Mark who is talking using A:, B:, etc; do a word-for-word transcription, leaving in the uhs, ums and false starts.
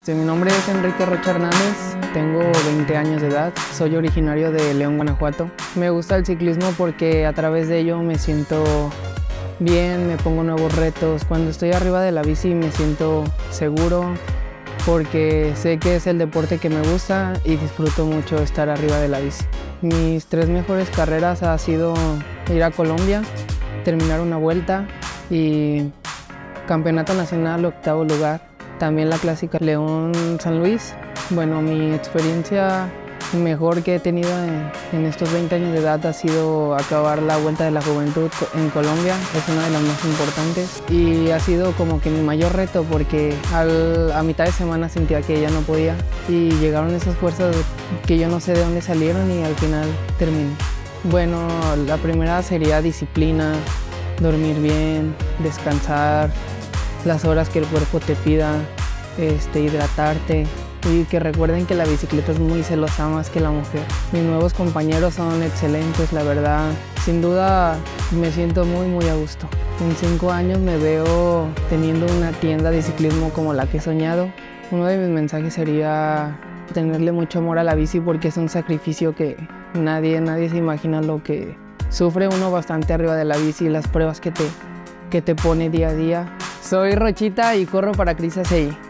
A: Mi nombre es Enrique Rocha Hernández, tengo veinte años de edad, soy originario de León, Guanajuato. Me gusta el ciclismo porque a través de ello me siento bien, me pongo nuevos retos. Cuando estoy arriba de la bici me siento seguro porque sé que es el deporte que me gusta y disfruto mucho estar arriba de la bici. Mis tres mejores carreras ha sido ir a Colombia, terminar una vuelta y campeonato nacional, octavo lugar. También la clásica León-San Luis. Bueno, mi experiencia mejor que he tenido en, en estos veinte años de edad ha sido acabar la Vuelta de la Juventud en Colombia. Es una de las más importantes y ha sido como que mi mayor reto porque al, a mitad de semana sentía que ya no podía y llegaron esas fuerzas que yo no sé de dónde salieron y al final terminé. Bueno, la primera sería disciplina, dormir bien, descansar, las horas que el cuerpo te pida, este, hidratarte y que recuerden que la bicicleta es muy celosa más que la mujer. Mis nuevos compañeros son excelentes, la verdad. Sin duda me siento muy muy a gusto. En cinco años me veo teniendo una tienda de ciclismo como la que he soñado. Uno de mis mensajes sería tenerle mucho amor a la bici porque es un sacrificio que nadie, nadie se imagina lo que sufre uno bastante arriba de la bici y las pruebas que te, que te pone día a día. Soy Rochita y corro para Cris A C I.